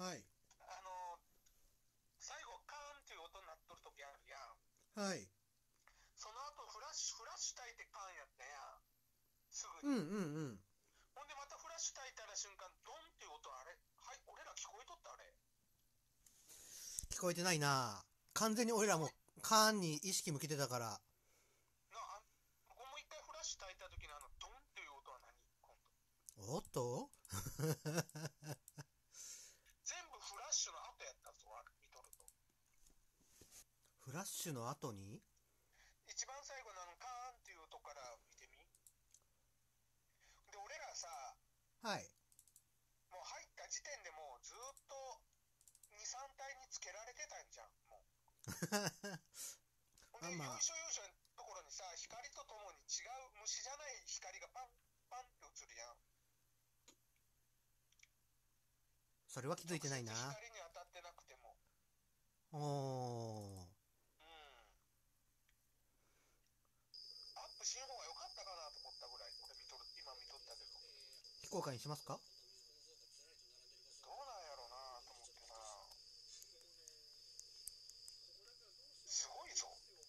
はい。 あの最後カーンっていう音になっとる時あるやん。 はい。 その後フラッシュ焚いてカーンやったやん。すぐに。 うんうんうん。 ほんでまたフラッシュ焚いたら瞬間ドンっていう音、あれはい、俺ら聞こえとったあれ。 聞こえてないな。完全に俺らも聞こえカーンに意識向けてたから。 もう一回フラッシュ焚いた時のあのドンっていう音は何？今度おっと全部フラッシュの後やったぞ、あれ見とると。 フラッシュの後に。 一番最後のあのカーンっていう音から見てみ。で俺らさ、 はい。 もう入った時点でもうずっと23体につけられてたんじゃんもう。ほんで、 まあ、 よいしょよいしょのところにさ、光とともに違う虫じゃない光がパンパンって映るやん。 それは気づいてないな。 直接光に当たってなくても。 おー。 うん。アップしん方が良かったかなと思ったぐらい、俺今見とったけど。 非公開にしますか？ どうなんやろうなと思ってな。すごいぞ。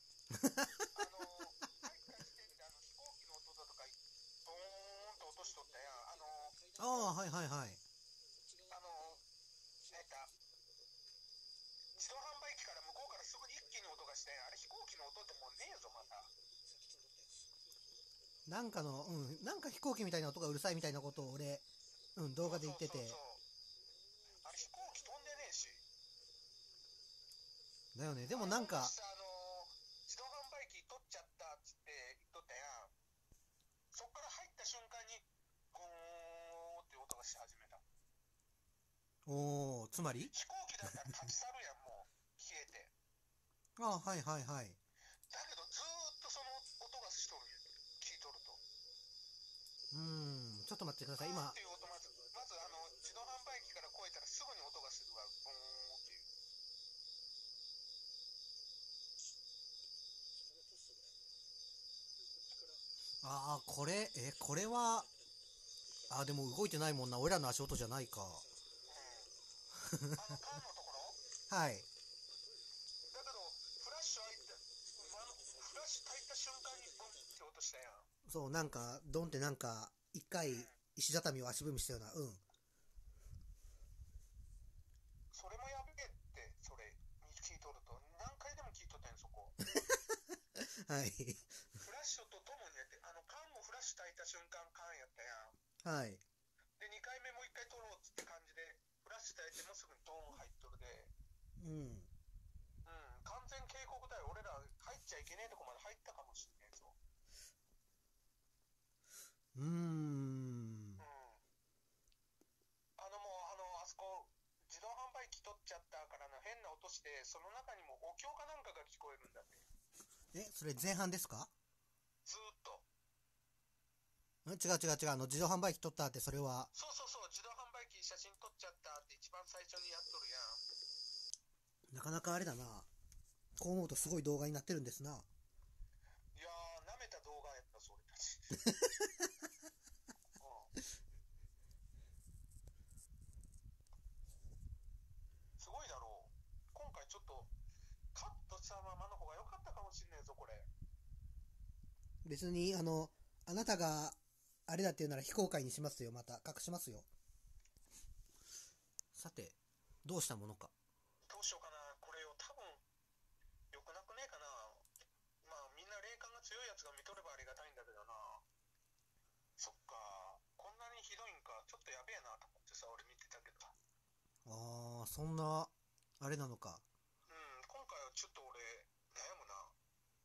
入った時点で飛行機の音だとか、ボーンと落としとったやん。 ああ、はいはいはい。 なんか、自動販売機から向こうからすぐに一気に音がして、あれ飛行機の音ってもうねえぞ、また。 なんか飛行機みたいな音がうるさいみたいなことを俺、動画で言ってて。 そうそうそうそう。あれ飛行機飛んでねえし。 だよね。でもあれなんか、 ほんとさ、自動販売機取っちゃったっつって言っとったやん。そっから入った瞬間に、ゴーって音がし始めた。 おー、つまり。 飛行機だったら立ち去るやん、もう。消えて。 ああ、はいはいはい。 だけどずーっとその音がしとるんや。聞いとると。 ちょっと待ってください。今、 ゴーっていう音、まず自動販売機から越えたらすぐに音がするわ。ゴーっていう。 これは、でも動いてないもんな。俺らの足音じゃないか。 うん。缶のところはい。 だけど、フラッシュ開いた、フラッシュ焚いた瞬間にボンって音したやん。 そう、なんか、ドンってなんか、一回、 うん。 石畳を足踏みしたような、 それもやべえって、それ、聞いとると。何回でも聞いとったんやん、そこ。 はい。 フラッシュとともにやって、缶もフラッシュ焚いた瞬間、缶やったやん。 はい。 で、2回目もう1回取ろうっつって感じで、フラッシュ焚いてもうすぐにドーン入っとるで、 うん。 うん、完全警告だよ。俺ら入っちゃいけねえとこまで入ったかもしんねえぞ。 うーん。 うん。もう、あそこ、自動販売機取っちゃったからの変な音して、その中にもお経かなんかが聞こえるんだって。 それ前半ですか？ ずーっと。 違う違う違う。自動販売機取ったって、それは、 そうそうそう、自動販売機写真撮っちゃったって一番最初にやっとるやん。 なかなかあれだな。こう思うとすごい動画になってるんですな。 いやー、舐めた動画やった、それたち。うん。すごいだろう。今回ちょっと、カットしたままの方が良かったかもしんねえぞ、これ。 別に、あなたが、あれだって言うなら非公開にしますよ。また、隠しますよ。さて、どうしたものか。 どうしようかな、これよ、多分、良くなくねえかな。まあ、みんな霊感が強いやつが見とればありがたいんだけどな。そっか、こんなにひどいんか、ちょっとやべえなと思ってさ、俺見てたけど。 そんな、あれなのか。 うん、今回はちょっと俺、悩むな。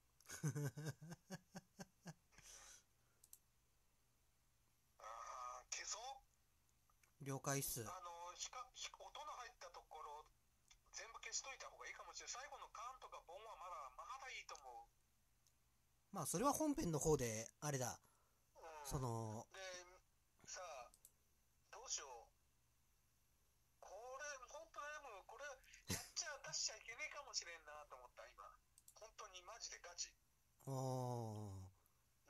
消そう。 了解っす。 音の入ったところ、全部消しといた方がいいかもしれない。最後のカーンとかボンはまだいいと思う。 まあ、それは本編の方で、あれだ。 うん。 その、 で、さあ、どうしよう。これ、ほんと悩む。これ、やっちゃ出しちゃいけねえかもしれんなと思った、今。本当にマジでガチ。 おー、 うん。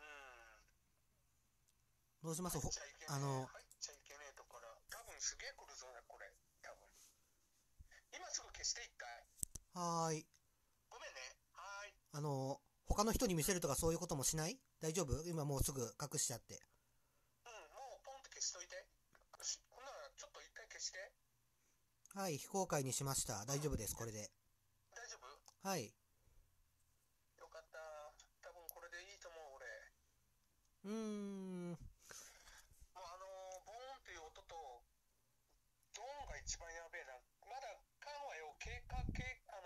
どうします？ 入っちゃいけねえところ。多分すげえ来るぞね、これ。多分。 消して一回。 はーい。 ごめんね。はーい。 他の人に見せるとかそういうこともしない？大丈夫？今もうすぐ隠しちゃって。 うん、もうポンって消しといて。ほんなら、ちょっと一回消して。 はい、非公開にしました。大丈夫です、これで。 大丈夫？ はい。 よかった。多分これでいいと思う、俺。 うーん。 もうボーンっていう音と、ドーンが一番やべえな。まだ、カンはよ、警告で、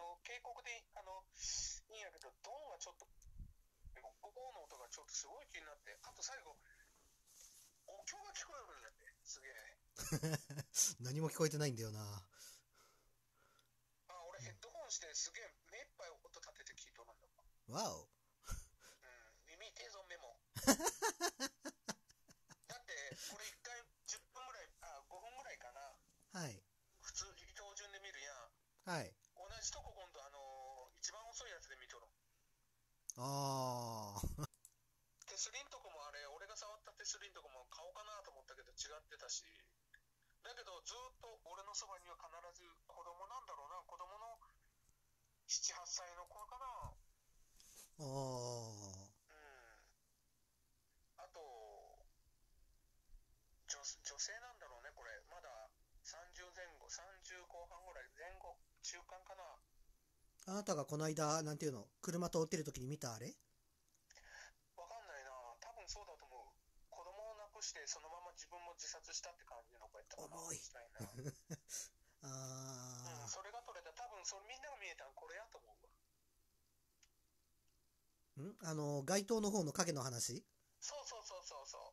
いいんやけど、ドーンはちょっと、ボーンの音がちょっとすごい気になって。あと最後、お経が聞こえるんやって。すげえ。 何も聞こえてないんだよな。 俺ヘッドホンしてすげえ目いっぱい音立てて聞いとるんだわお。 耳痛いぞメモ。だってこれ1回10分ぐらい5分ぐらいかな。 はい。 普通標準で見るやん。 はい。 同じとこ今度一番遅いやつで見とる。 あー。 手すりんとこも俺が触った手すりんとこも顔かなと思ったけど違ってたし。だけどずっと俺のそばには必ず子供なんだろうな。子供の7、8歳の子かな。あと女性なんだろうね、これ。まだ30前後、30後半ぐらい、前後、中間かな。 あなたがこの間、なんていうの、車通ってる時に見たあれ？ わかんないな。多分そうだと思う。子供を亡くして、そのまま自分も自殺したって感じの子やったかな。 重い。 それが取れた。多分それみんなが見えたんこれやと思うわ。 街灯の方の影の話？ そうそうそうそうそう。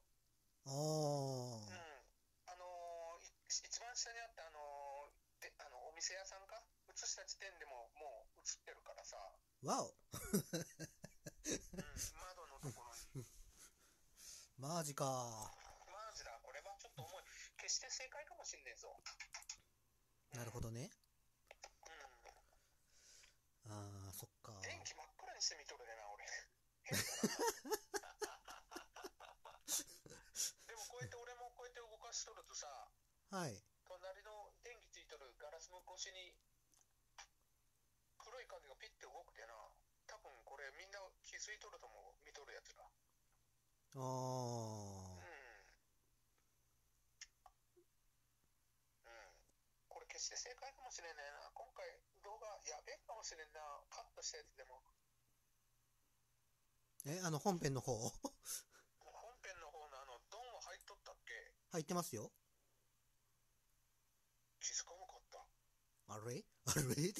一番下にあったお店屋さんか映した時点でもう映ってるからさ。 わお。 窓のところに。 マジか。 マジだ。これはちょっと重い。決して正解かもしんねえぞ。 なるほどね。そっか。 電気真っ暗にしてみとるでな、俺。でもこうやって俺もこうやって動かしとるとさ、 はい。 隣の電気ついとるガラスの越しに黒い影がピッて動くでな。多分これみんな気づいとると思う。見とるやつら。これ決して正解かもしれんねえな。今回動画やべえかもしれんな。カットしたやつでも。 本編の方？ 本編の方のドンは入っとったっけ？ 入ってますよ。 気づかなかった。 あれって。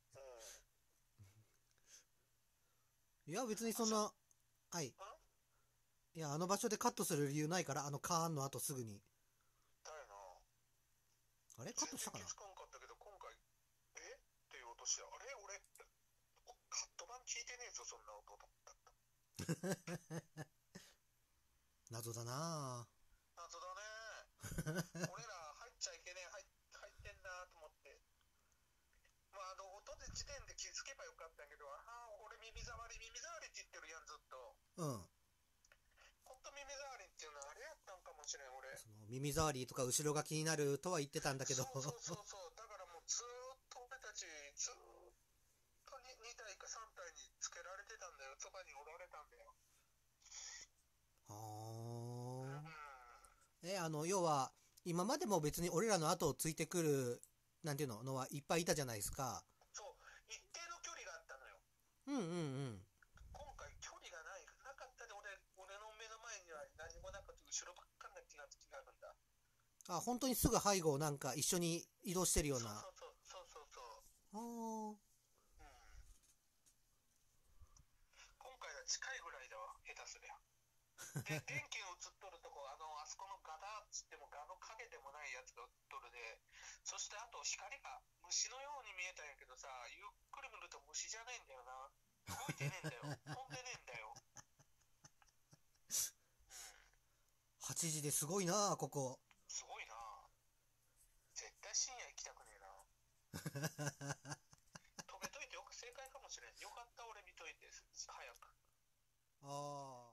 いや、別にそんな、はい。いや、あの場所でカットする理由ないから、カーンの後すぐに。 だよな。 あれカットしたかな？ 気づかんかったけど、今回、っていう音して、あれ俺、カット版聞いてねえぞ、そんな音だった。 謎だなぁ。 謎だね。俺ら入っちゃいけねえ、入ってんなと思って。音で時点で気づけばよかったんやけど、俺耳障りって言ってるやん、ずっと。ほんと耳障りっていうのはあれやったんかもしれん、俺。 その耳障りとか後ろが気になるとは言ってたんだけど。 そう。だからもうずーっと俺たち、ずーっと2体か3体につけられてたんだよ。そばにおられたんだよ。 要は、今までも別に俺らの後をついてくる、なんていうのはいっぱいいたじゃないですか。 そう、一定の距離があったのよ。今回距離がなかったで、俺の目の前には何もなくて、後ろばっかりな気があるんだ。 本当にすぐ背後をなんか一緒に移動してるような。 そう。今回は近いぐらいだわ、下手すりゃ。で、電気が映っとるとこ、あそこのガダっつってもガの影でもないやつが映っとるで、そしてあと光が虫のように見えたんやけどさ、ゆっくり見ると虫じゃねえんだよな。動いてねえんだよ。飛んでねえんだよ。 8時ですごいなここ。 すごいな。絶対深夜行きたくねえな。止めといて正解かもしれん。よかった、俺見といて、早く。